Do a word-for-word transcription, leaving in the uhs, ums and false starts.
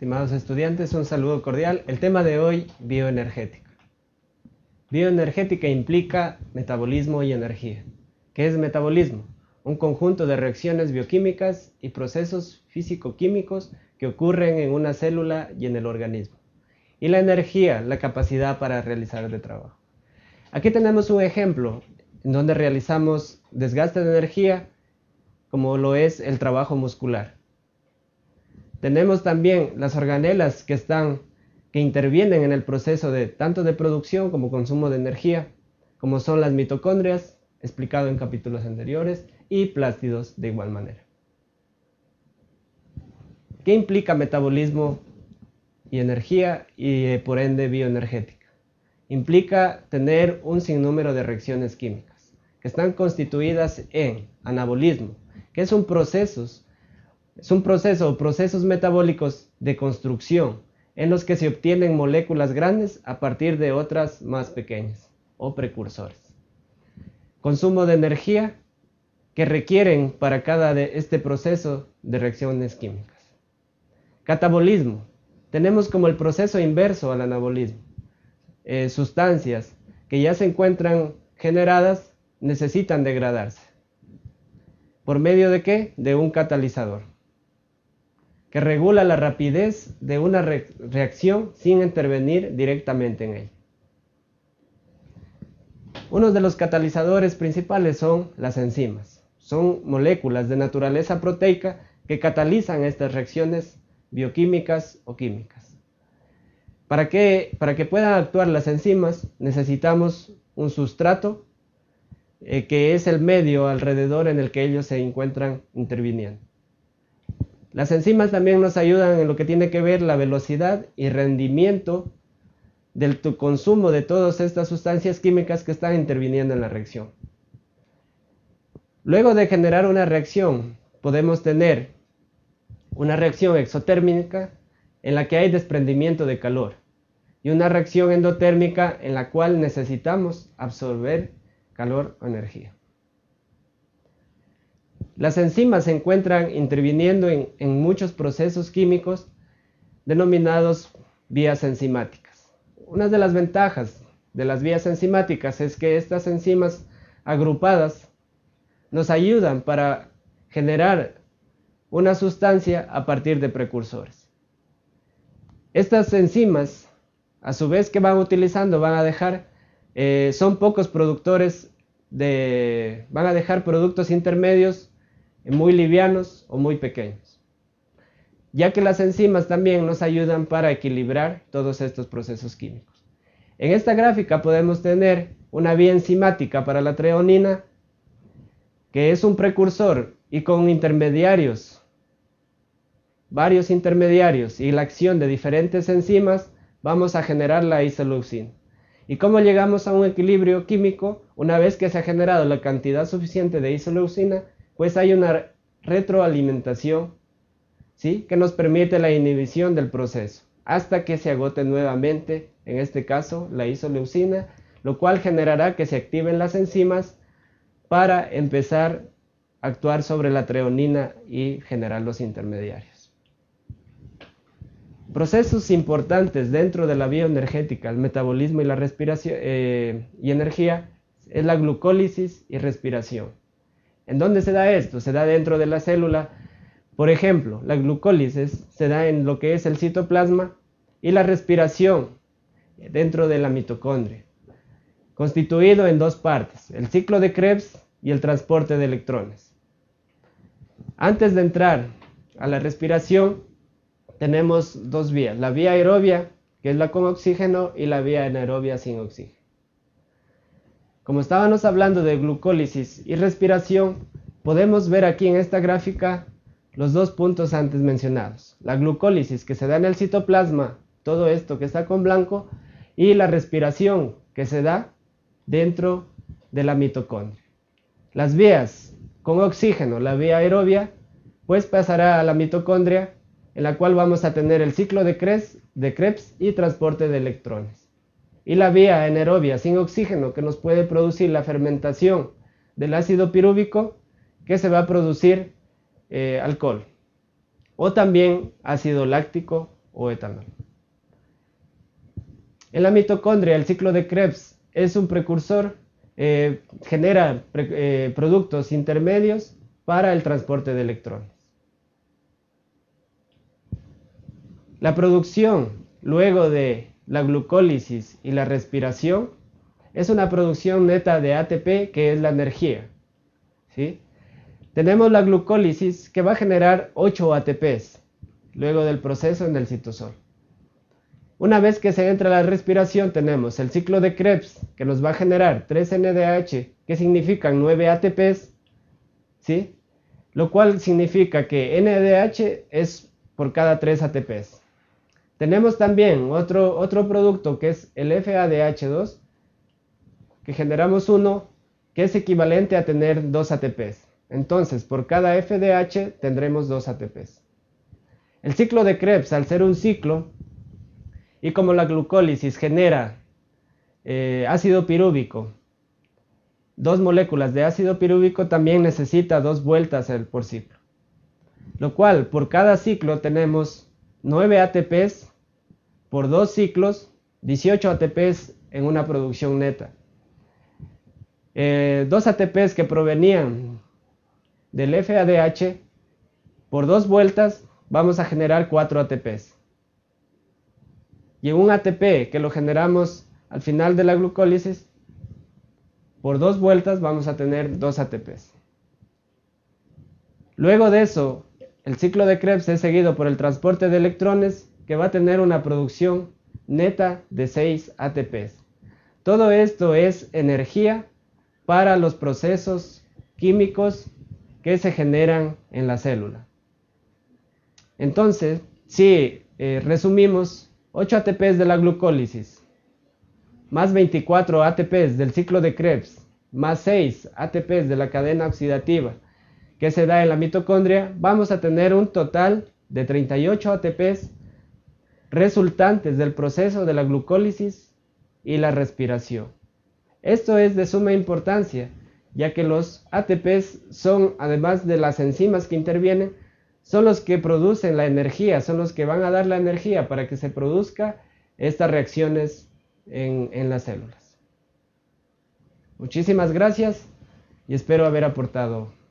estimados estudiantes, un saludo cordial. El tema de hoy, bioenergética. Bioenergética implica metabolismo y energía. ¿Qué es metabolismo? Un conjunto de reacciones bioquímicas y procesos físico-químicos que ocurren en una célula y en el organismo. Y la energía, la capacidad para realizar el trabajo. Aquí tenemos un ejemplo en donde realizamos desgaste de energía, como lo es el trabajo muscular. Tenemos también las organelas que, están, que intervienen en el proceso de tanto de producción como consumo de energía, como son las mitocondrias, explicado en capítulos anteriores, y plástidos de igual manera. ¿Qué implica metabolismo y energía y eh, por ende bioenergética? Implica tener un sinnúmero de reacciones químicas que están constituidas en anabolismo, que son procesos, es un proceso o procesos metabólicos de construcción en los que se obtienen moléculas grandes a partir de otras más pequeñas o precursores. Consumo de energía que requieren para cada de este proceso de reacciones químicas. Catabolismo. Tenemos como el proceso inverso al anabolismo. Eh, sustancias que ya se encuentran generadas necesitan degradarse. ¿Por medio de qué? De un catalizador, que regula la rapidez de una re reacción sin intervenir directamente en ella. Uno de los catalizadores principales son las enzimas. Son moléculas de naturaleza proteica que catalizan estas reacciones bioquímicas o químicas. Para que, para que puedan actuar las enzimas necesitamos un sustrato eh, que es el medio alrededor en el que ellos se encuentran interviniendo. Las enzimas también nos ayudan en lo que tiene que ver la velocidad y rendimiento del consumo de todas estas sustancias químicas que están interviniendo en la reacción. Luego de generar una reacción, podemos tener una reacción exotérmica en la que hay desprendimiento de calor y una reacción endotérmica en la cual necesitamos absorber calor o energía. Las enzimas se encuentran interviniendo en, en muchos procesos químicos denominados vías enzimáticas. Una de las ventajas de las vías enzimáticas es que estas enzimas agrupadas nos ayudan para generar una sustancia a partir de precursores. Estas enzimas, a su vez que van utilizando, van a dejar, eh, son pocos productores, de, van a dejar productos intermedios muy livianos o muy pequeños, ya que las enzimas también nos ayudan para equilibrar todos estos procesos químicos. En esta gráfica podemos tener una vía enzimática para la treonina, que es un precursor y con intermediarios, varios intermediarios y la acción de diferentes enzimas, vamos a generar la isoleucina. ¿Y cómo llegamos a un equilibrio químico? Una vez que se ha generado la cantidad suficiente de isoleucina, pues hay una retroalimentación, ¿sí?, que nos permite la inhibición del proceso, hasta que se agote nuevamente, en este caso, la isoleucina, lo cual generará que se activen las enzimas para empezar a actuar sobre la treonina y generar los intermediarios. Procesos importantes dentro de la bioenergética, el metabolismo y la respiración eh, y energía, es la glucólisis y respiración. ¿En dónde se da esto? Se da dentro de la célula. Por ejemplo, la glucólisis se da en lo que es el citoplasma y la respiración dentro de la mitocondria, constituido en dos partes, el ciclo de Krebs y el transporte de electrones. Antes de entrar a la respiración, tenemos dos vías, la vía aerobia, que es la con oxígeno, y la vía anaerobia sin oxígeno. Como estábamos hablando de glucólisis y respiración, podemos ver aquí en esta gráfica los dos puntos antes mencionados. La glucólisis que se da en el citoplasma, todo esto que está con blanco, y la respiración que se da dentro de la mitocondria. Las vías con oxígeno, la vía aerobia, pues pasará a la mitocondria, en la cual vamos a tener el ciclo de Krebs, de Krebs y transporte de electrones. Y la vía anaerobia sin oxígeno, que nos puede producir la fermentación del ácido pirúvico, que se va a producir eh, alcohol. O también ácido láctico o etanol. En la mitocondria, el ciclo de Krebs es un precursor, eh, genera pre, eh, productos intermedios para el transporte de electrones. La producción, luego de la glucólisis y la respiración, es una producción neta de A T P, que es la energía, ¿sí? Tenemos la glucólisis, que va a generar ocho A T Ps, luego del proceso en el citosol. Una vez que se entra a la respiración, tenemos el ciclo de Krebs, que nos va a generar tres N A D H, que significan nueve A T Ps, ¿sí? Lo cual significa que N A D H es por cada tres A T Ps. Tenemos también otro, otro producto, que es el F A D H dos, que generamos uno, que es equivalente a tener dos A T Ps. Entonces, por cada F D H tendremos dos A T Ps. El ciclo de Krebs, al ser un ciclo, y como la glucólisis genera eh, ácido pirúvico, dos moléculas de ácido pirúvico, también necesita dos vueltas por ciclo. Lo cual, por cada ciclo tenemos nueve A T Ps, por dos ciclos, dieciocho A T Ps en una producción neta. Eh, dos A T Ps que provenían del F A D H, por dos vueltas vamos a generar cuatro A T Ps. Y en un A T P que lo generamos al final de la glucólisis, por dos vueltas vamos a tener dos A T Ps. Luego de eso, el ciclo de Krebs es seguido por el transporte de electrones, que va a tener una producción neta de seis A T Ps. Todo esto es energía para los procesos químicos que se generan en la célula. Entonces, si eh, resumimos, ocho A T Ps de la glucólisis, más veinticuatro A T Ps del ciclo de Krebs, más seis A T Ps de la cadena oxidativa que se da en la mitocondria, vamos a tener un total de treinta y ocho A T Ps resultantes del proceso de la glucólisis y la respiración. Esto es de suma importancia, ya que los A T Ps son, además de las enzimas que intervienen, son los que producen la energía, son los que van a dar la energía para que se produzca estas reacciones en, en las células. Muchísimas gracias y espero haber aportado